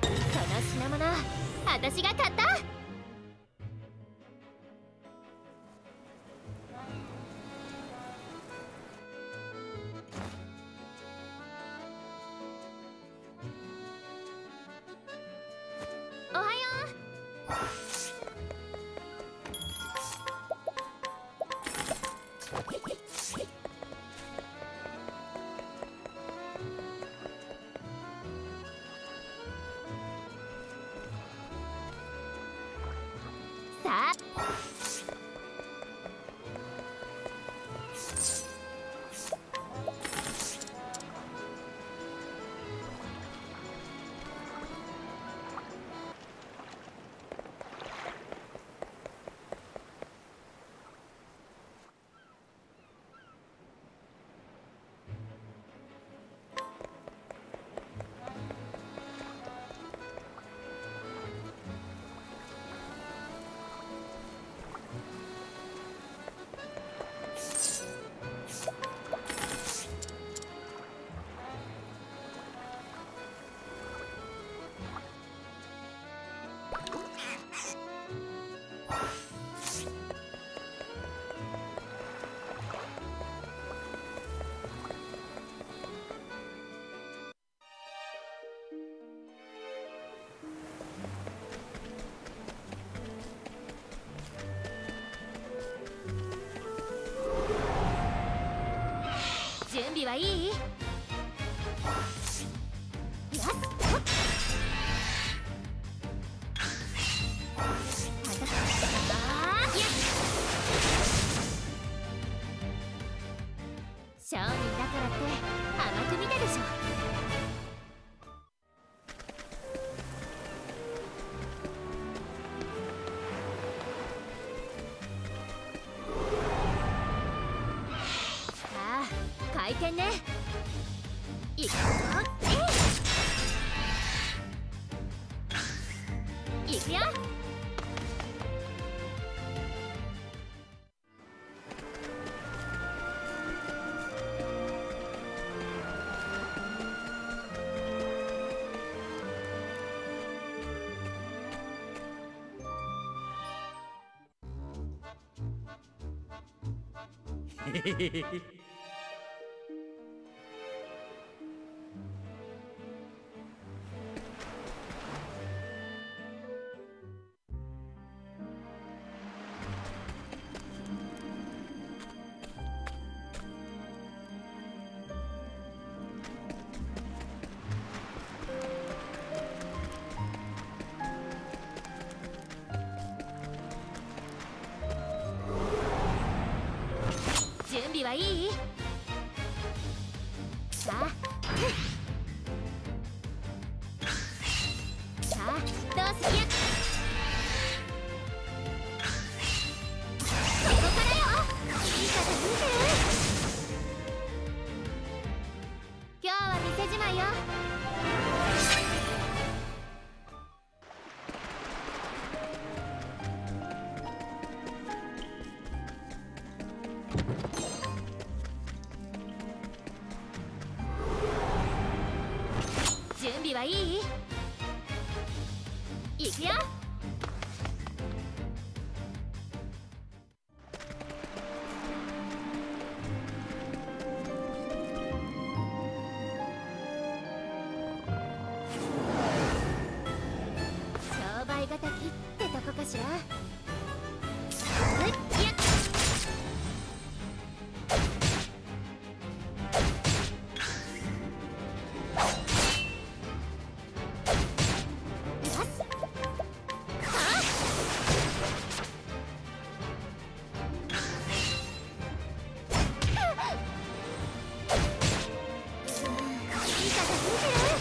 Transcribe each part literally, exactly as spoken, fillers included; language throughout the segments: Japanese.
品物私が買った。おはよう。さあ準備はいい？よし。商人だからって甘く見たでしょ。回転ね。いくよ。いくよ。へへへへ。準備はいい？さあ、さあ、どうするや？ここからよ。いい風吹いてる。今日は店じまいよ。準備はいい？いくよ。商売敵ってとこかしら。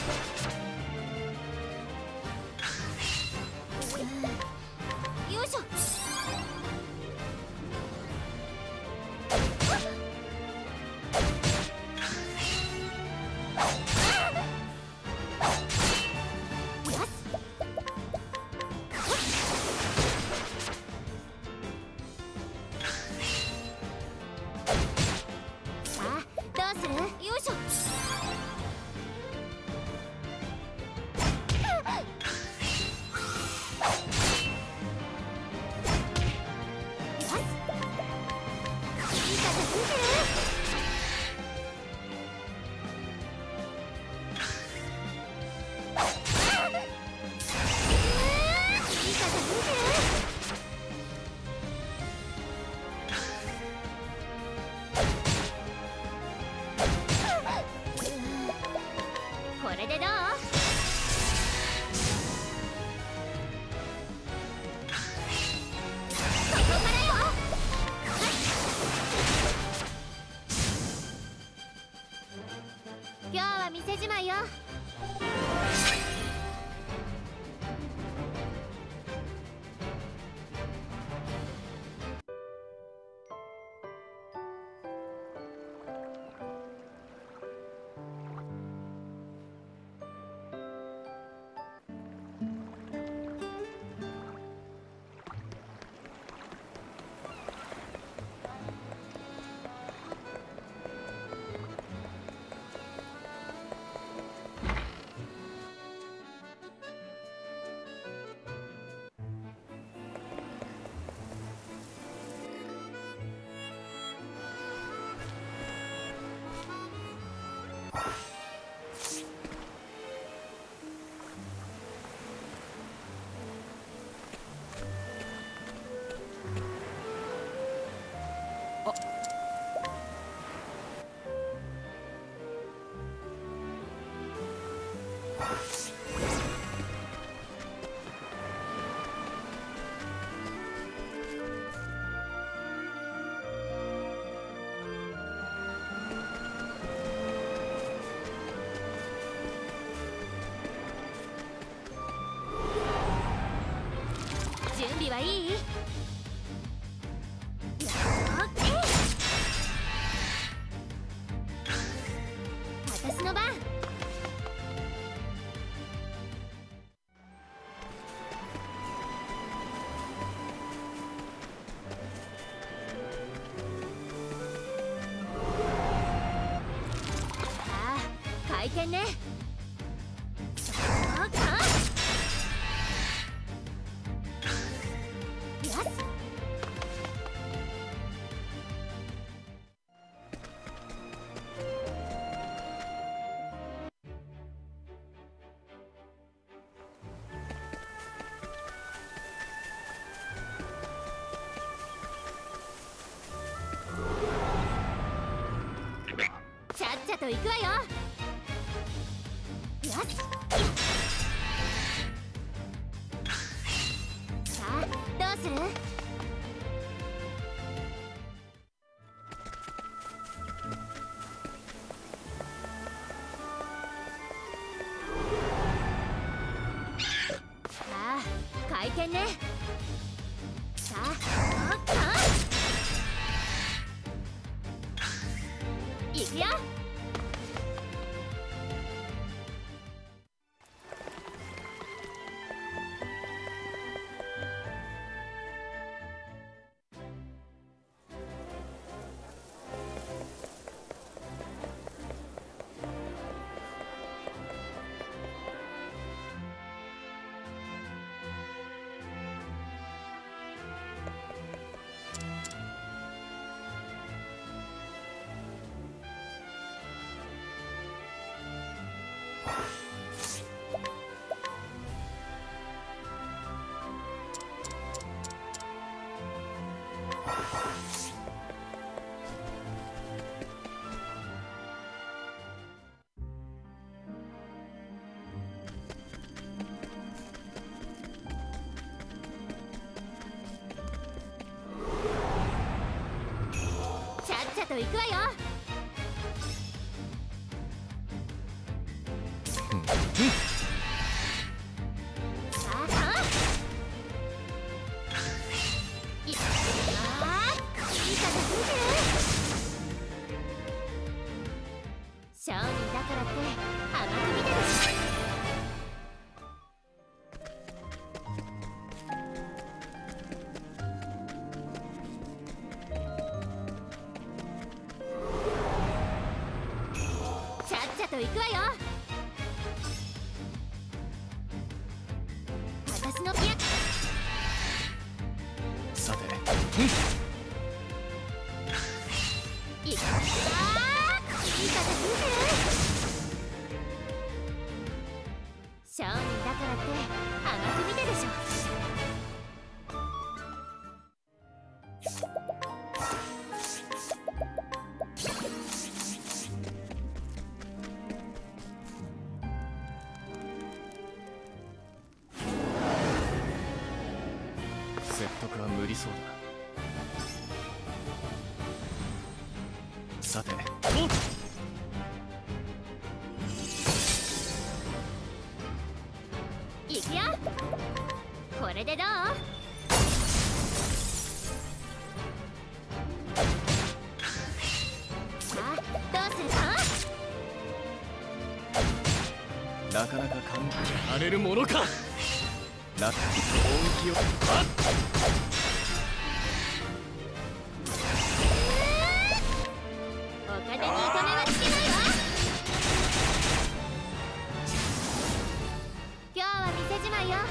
よいしょ。 れでどう？ここからよ。今日は店じまいよ。準備はいい？私の番。ああ、回転ね。ちゃっちゃと行くわよ。よし。さあ、どうする？さあ、回転ね。さあ、おっと行くよ。ちゃっちゃと行くわよ。さあさあ、いっあー、いい風吹いてる。商人だからって甘く見てるし。ちゃっちゃと行くわよ。私のピアさて、 いくわー、いい風吹いてる。商人だからって甘く見てるでしょ。 りそうだ。さて、 いくよ。これでどう？さあ、どうするか？ なかなか簡単やれるものか。なか本気を。あっ、 お金に糸目はつけないわ。今日は店じまいよ。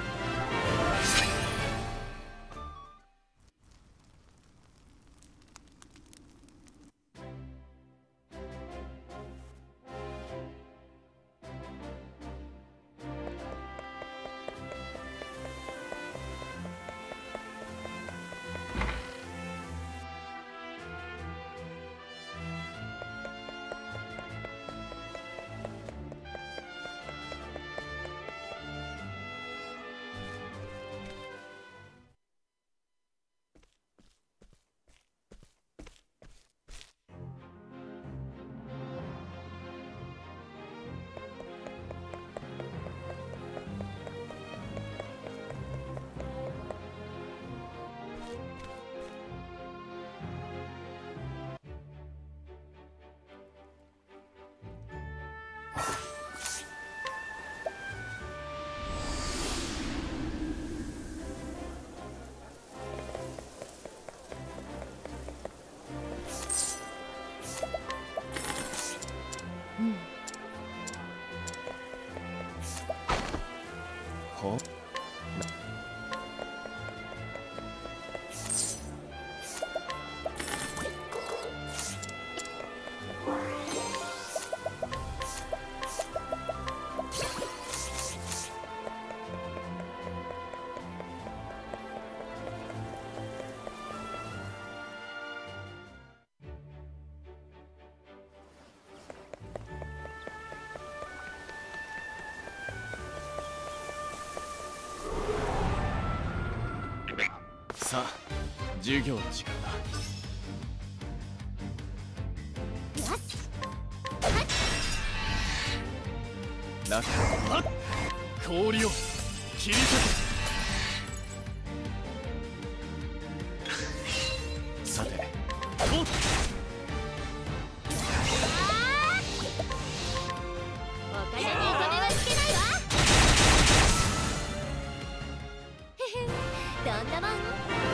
ほさあ、授業の時間だ。 よし。 中は氷を切り裂け。さて、おっ、 お金に糸目はつけないわ。へへ、どんなもん？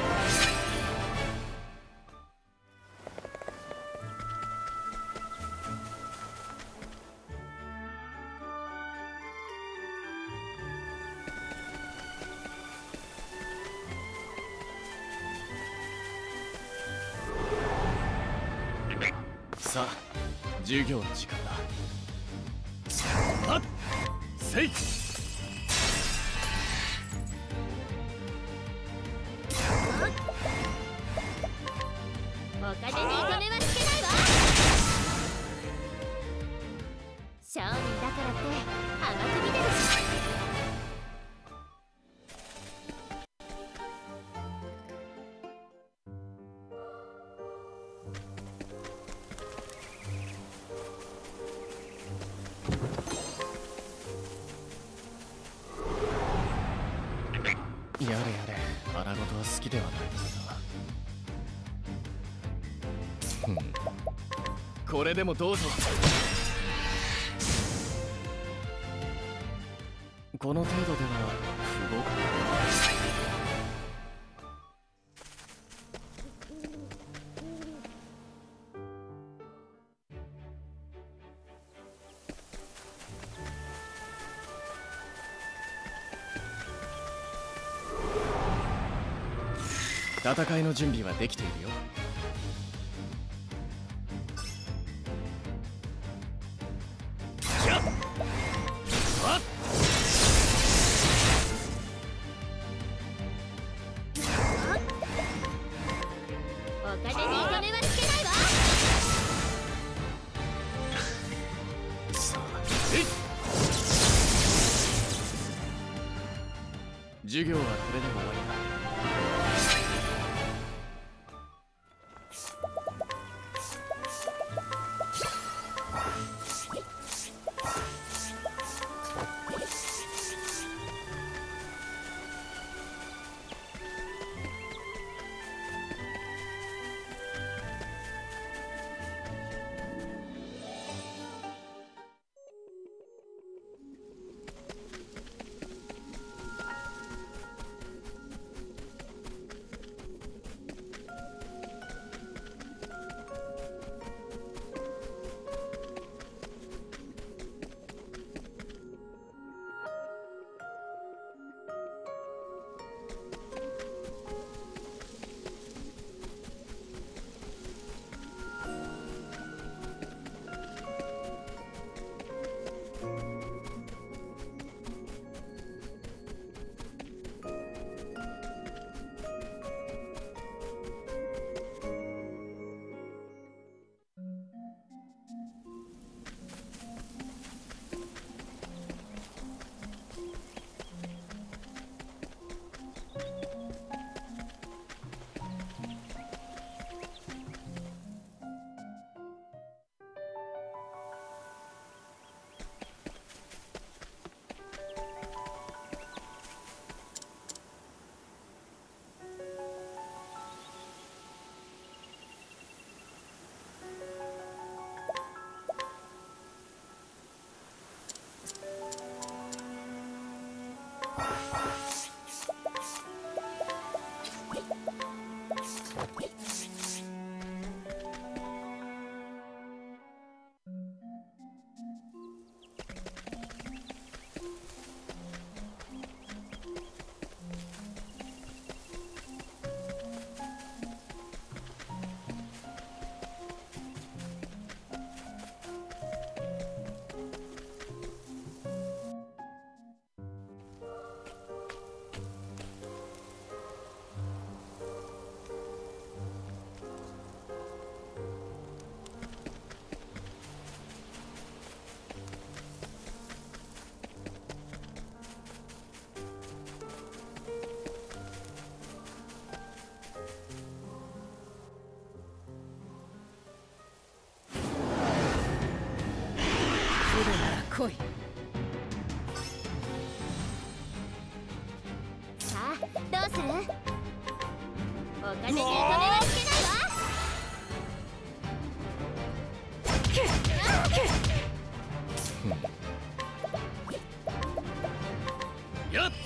さあ、授業の時間だ。はっ、せい。 お金に糸目はつけないわ。商人だからって甘く見てるし。 やれやれ、荒事は好きではないのだが。ふん、これでもどうぞ。この程度では不合格。戦いの準備はできているよ。 お金に糸目はつけないわ。 さあ、えい。授業はこれで終わりだ。 来い。 さあどうする？お金にお金はつけないわ。 やっ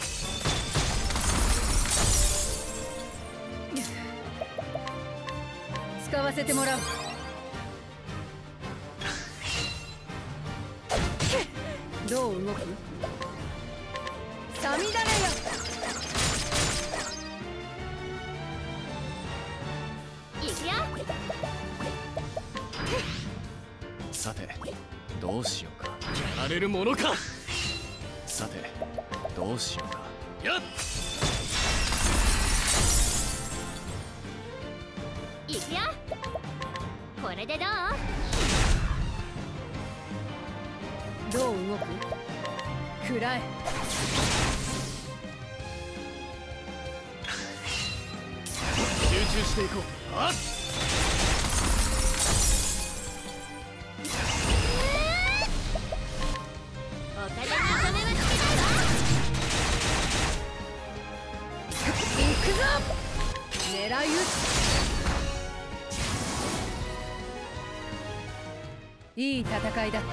使わせてもらう。どう動く？さみだれよ。 いくよ。 さてどうしようか。やられるものか。さてどうしようか。やっいくよ。これでどう？ どう動く？食らえ。 集中していこう。あっお金にお金はつけないわ。 行くぞ。狙い撃つ。いい戦いだった。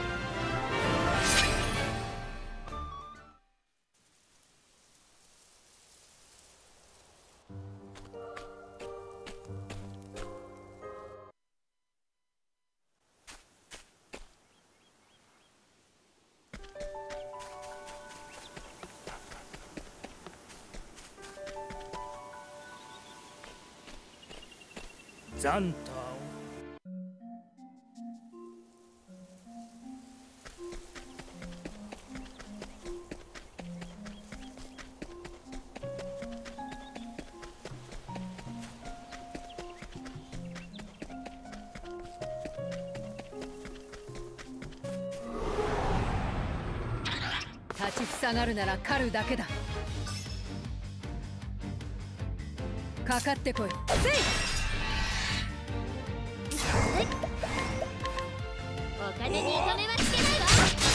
残党立ちふさがるなら狩るだけだ。かかってこい。せい。 お金にお金はつけないわ。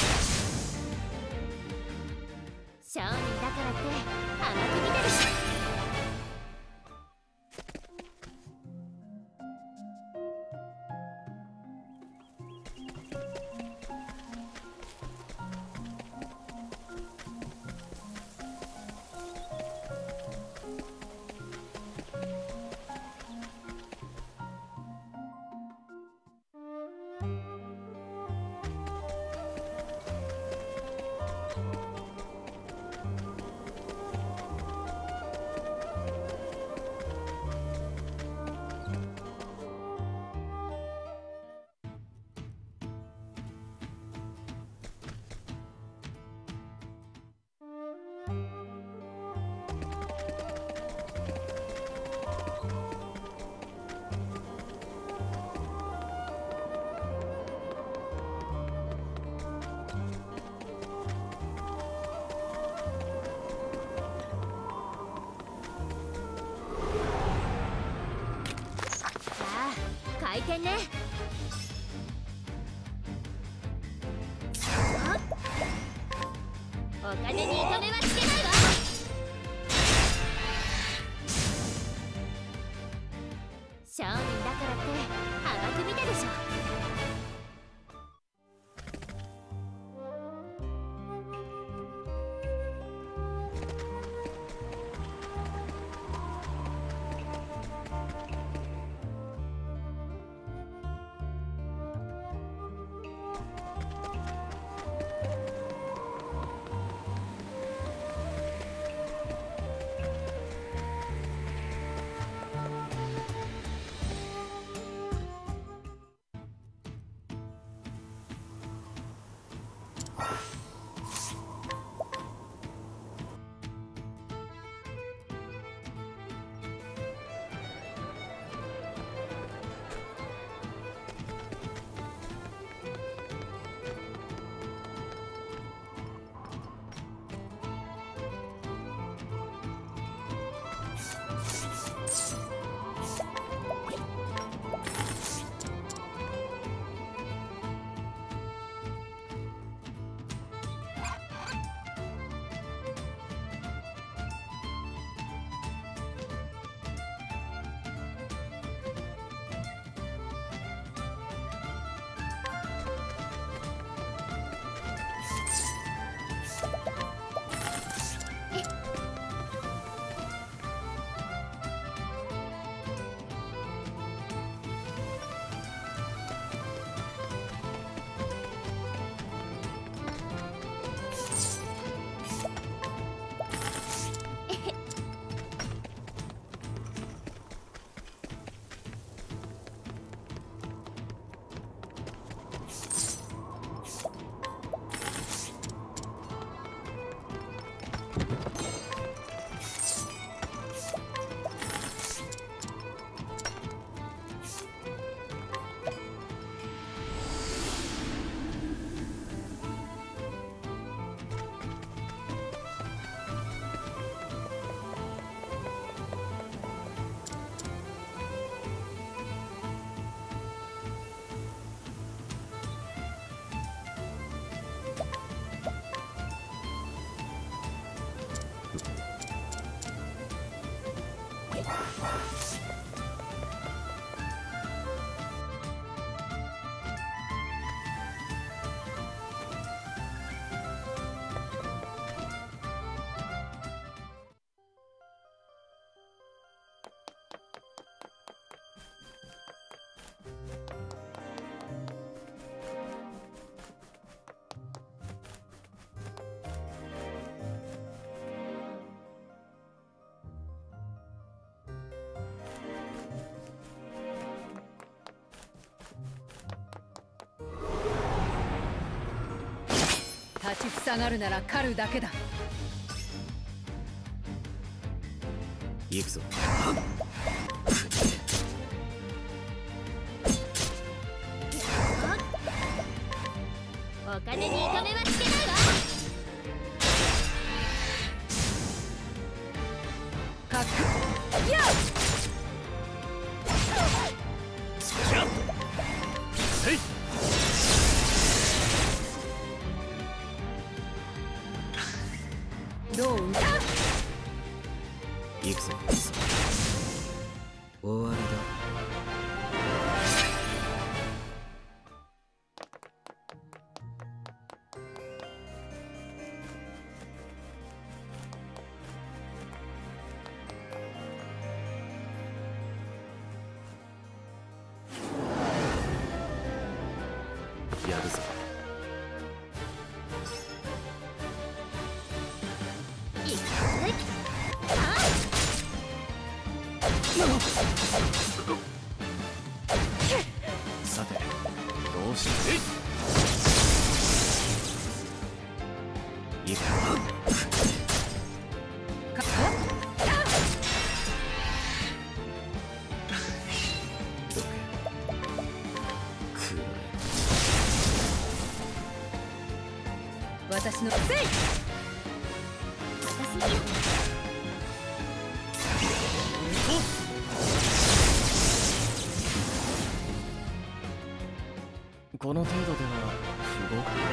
商人だからって甘く見てるし。回転ね。お金にお金はつけないわ。商人だからって甘く見てるでしょ。 立ちふさがるなら狩るだけだ。 行くぞ。 お金に糸目はつけないわ。 かっくやそりゃせい。 どうだ。 行くぞ。終わりだ。やるぞ。 いくあさてどうしていくかどけくら私のせい。 私にこの程度では不合格。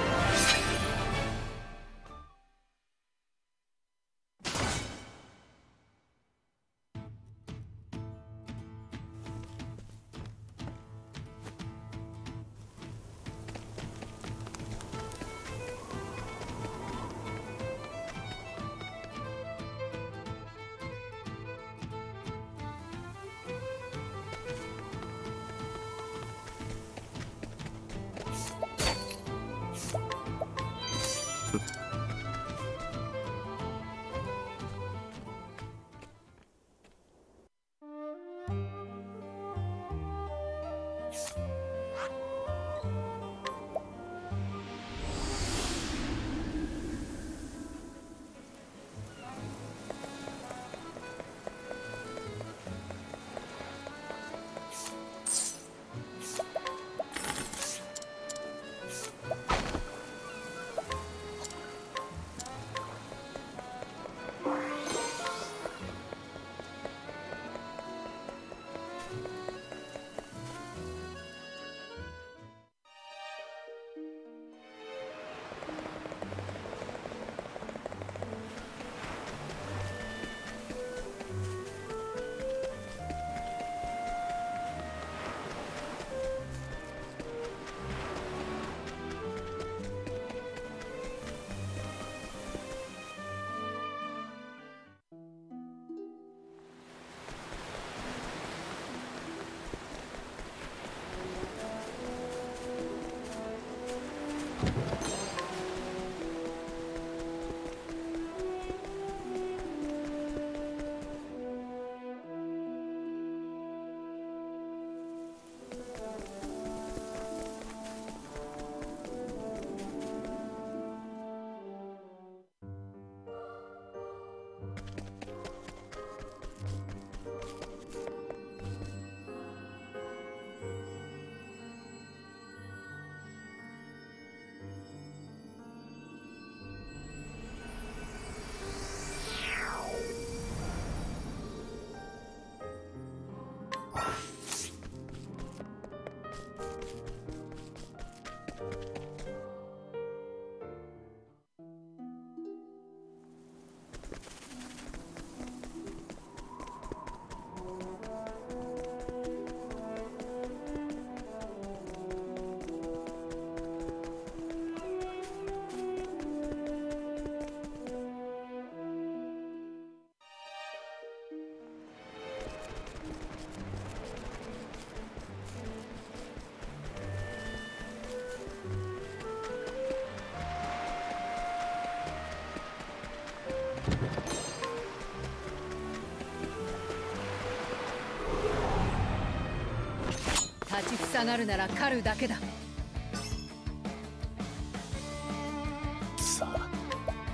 立ちふさがるなら狩るだけだ。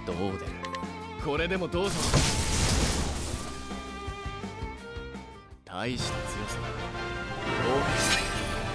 どうでる？これでもどうぞ。大した強さだ。どうかした。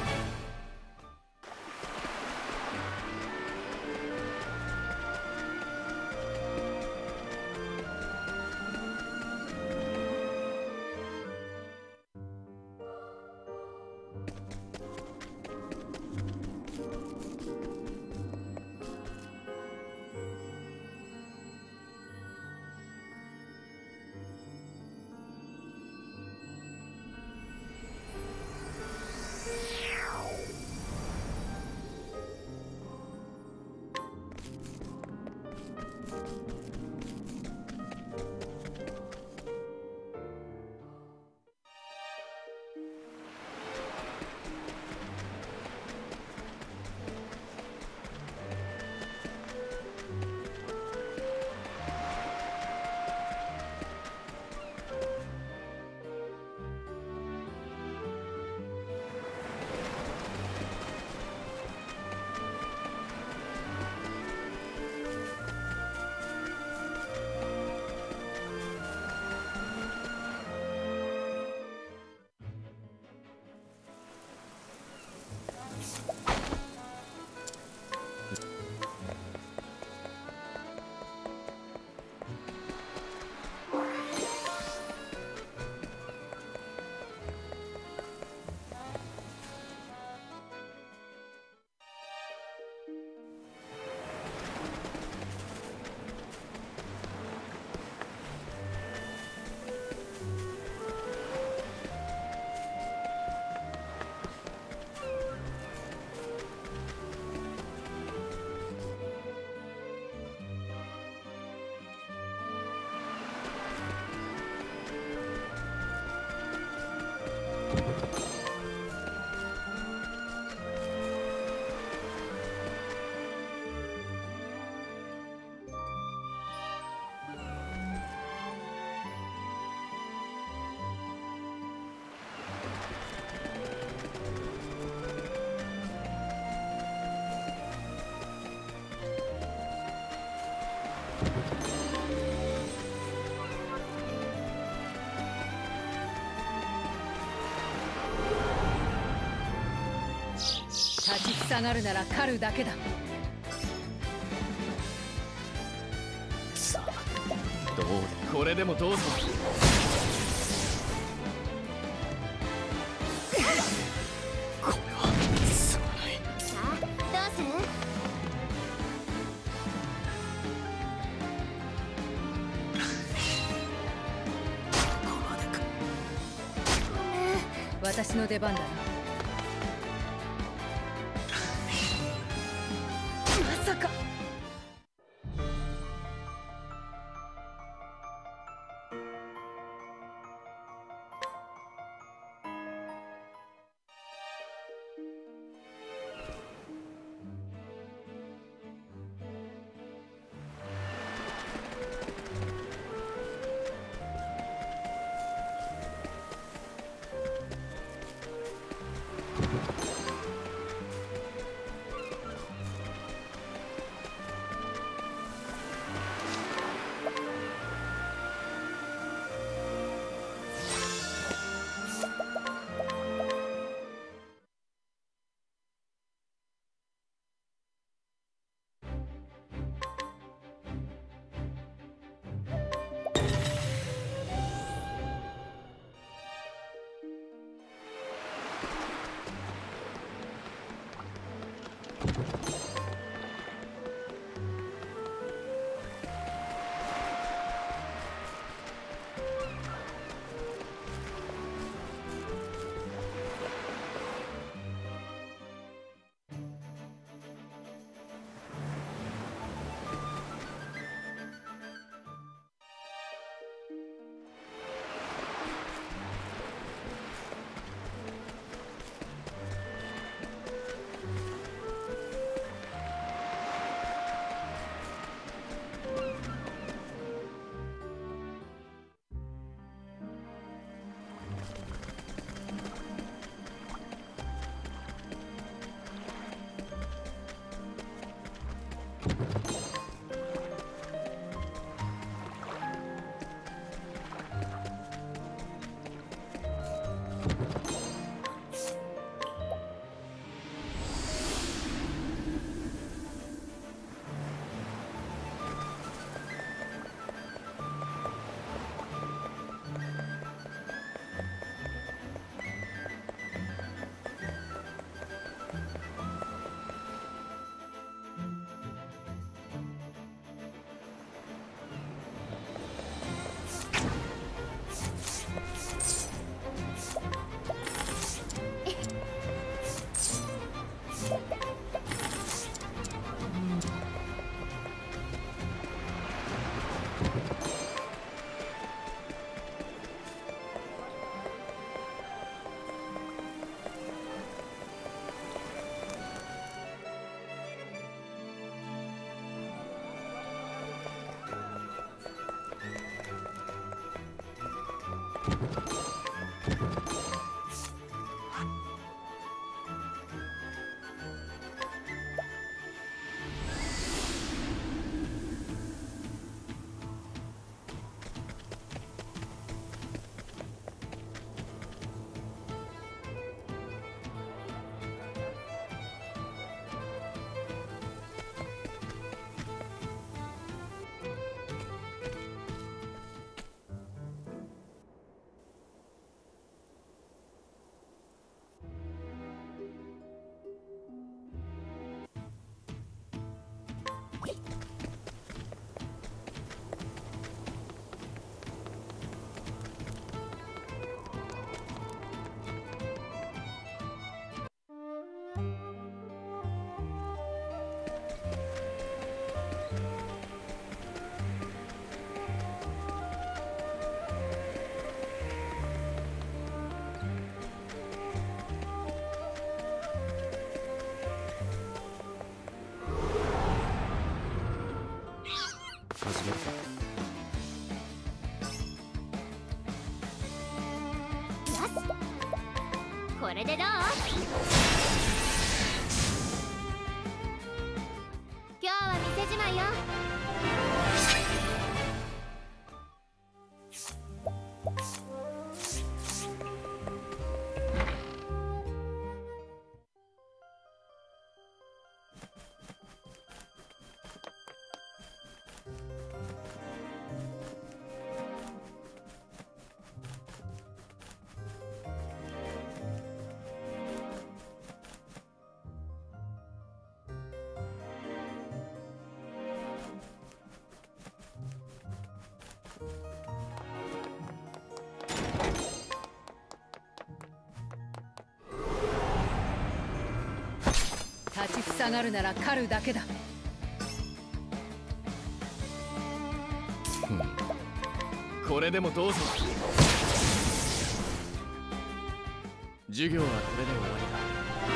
立ちふさがるなら狩るだけだ。 さあどうで、これでもどうぞ。これはすまない。 さあどうする？ ここまでか。 私の出番だな。まさか。 始めるか。 よし、これでどう？今日は店じまいよ。 立ちふさがるなら狩るだけだ。 これでもどうぞ。授業はこれで終わりだ。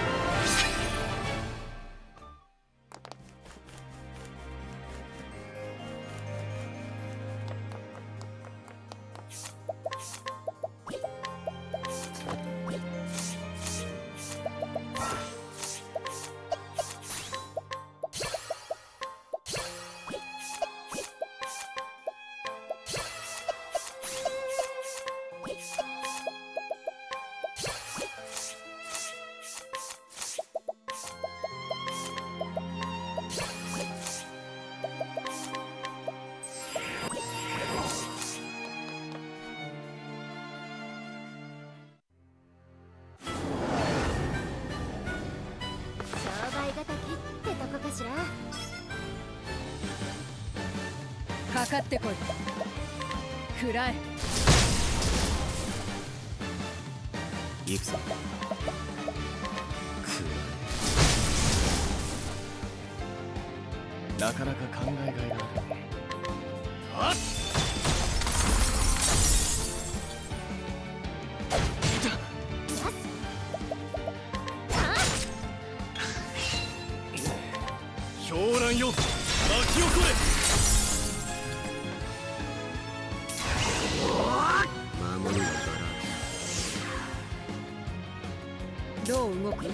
かかってこい。食らえ。 行くぞ。なかなか考えがいがある。はっ狂乱よ、巻き起これ。守りのバラ。 どう動く？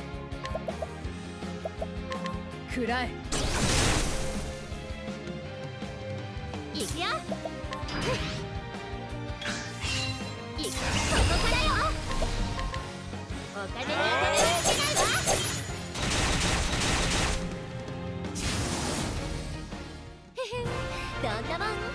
食らえ。 行くよ。行く、ここからよ。お金にお金はつけないわ。へへん、どんなもん？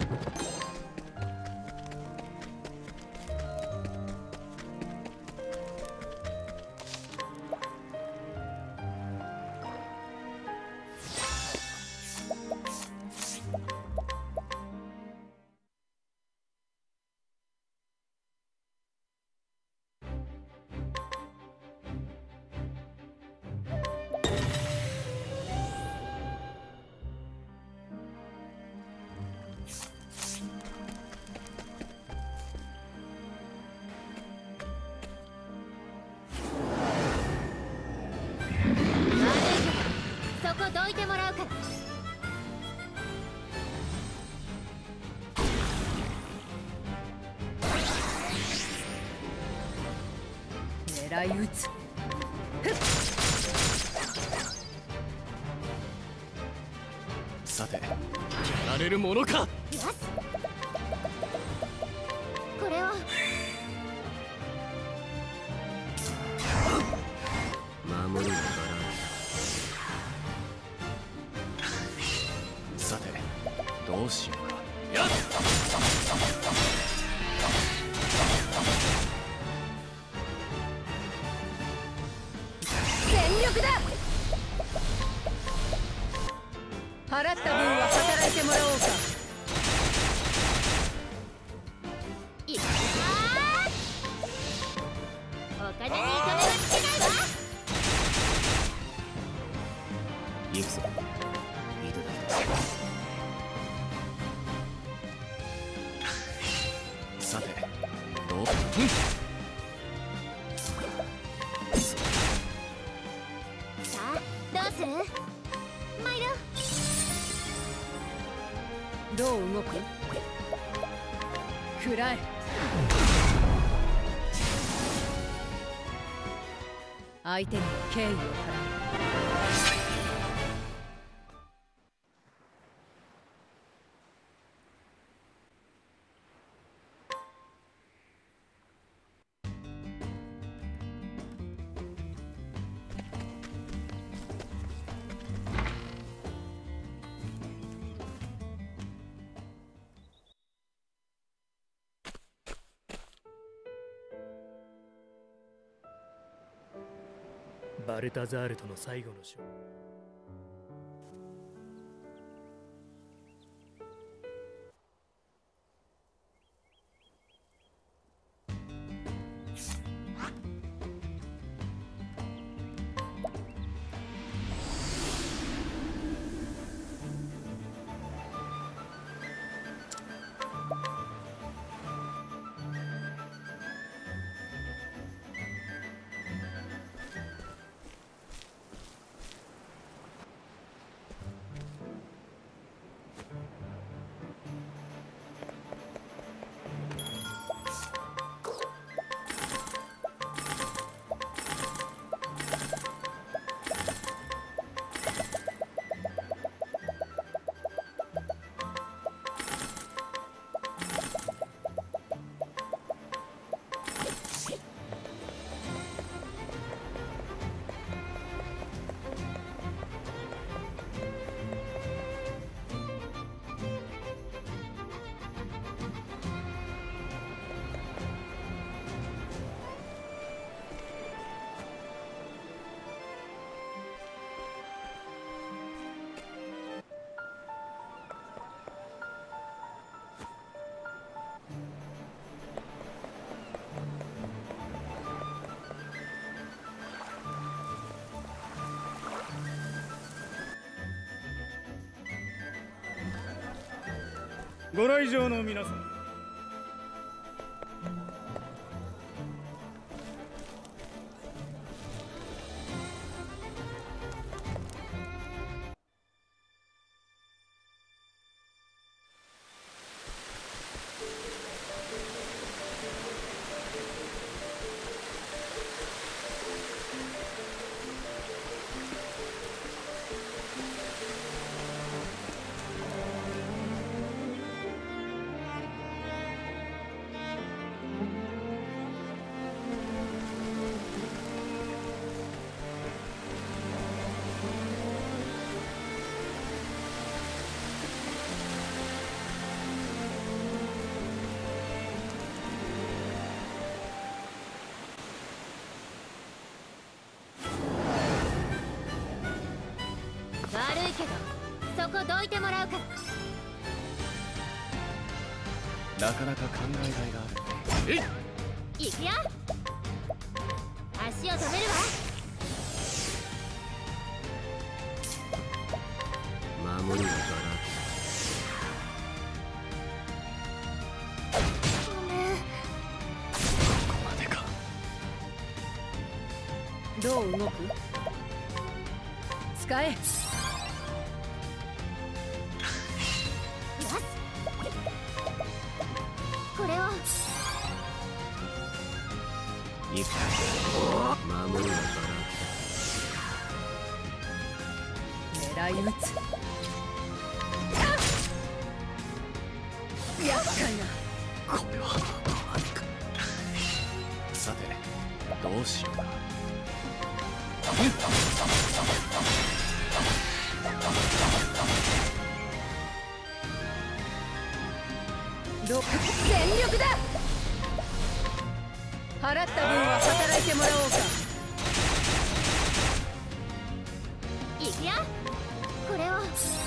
どいてもらうから。 狙い撃つ。 さて、やられるものか。 よし、これを守りのバランス。さて、どうしようか。やっ全力だ。払った分は働いてもらおうか。 いくぞー。お金に糸目はつけないわ。 行くぞ。いただきさて、どう、うん、 さあ、どうする？参ろう。 どう動く？食らえ。相手に敬意を払う。 バルタザールとの最後の勝負。 ご来場の皆様、 けどそこどいてもらうから。 なかなか考えがいがある。えいいくよ。足を止めるわ。 守りがバラごめん。 ここまでか。 どう動く？使え。 よし。これをいく守りがバ狙い撃つ。厄介な。 ラこれは何か。さてどうしようか。 ど全力だ。払った分は働いてもらおうか。 いくよ。これを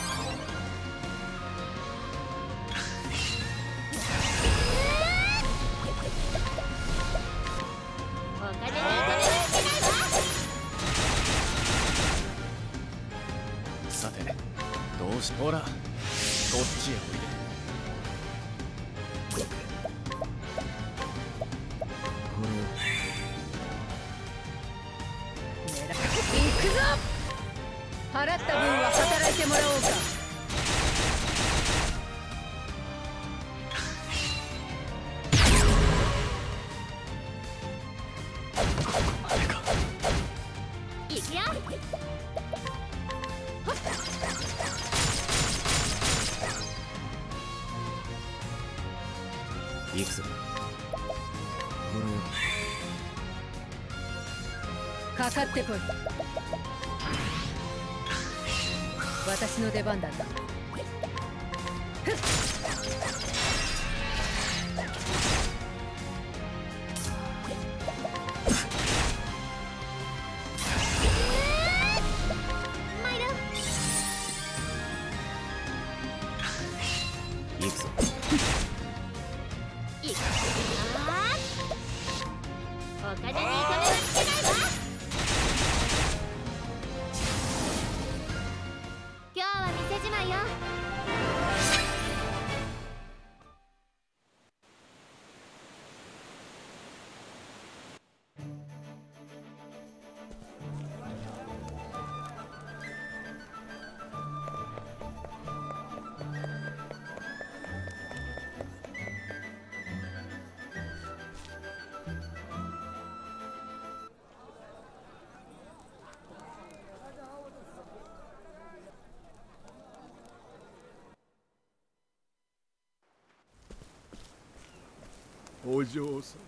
お金に痛めはしないわ。 さてどうしほらこっちへおいで。 行くぞ。払った分は働いてもらおうか。 ここまでか。 いくよ。 行くぞ。 かかってこい。私の出番だった。 参る。 行くぞ。 いくよ。お金に痛めはつけないわ。今日は店じまいよ。 お嬢様、